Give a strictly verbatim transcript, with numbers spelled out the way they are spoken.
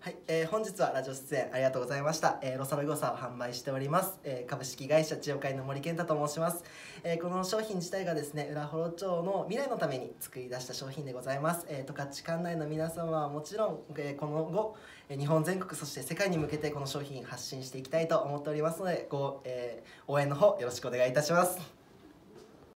はい、えー、本日はラジオ出演ありがとうございました。えー、ロサログサを販売しております、えー、株式会社千代会の森健太と申します。えー、この商品自体がですね、浦幌町の未来のために作り出した商品でございます。えー、十勝管内の皆様はもちろん、えー、この後、えー、日本全国そして世界に向けてこの商品発信していきたいと思っておりますので、ご、えー、応援の方よろしくお願いいたします。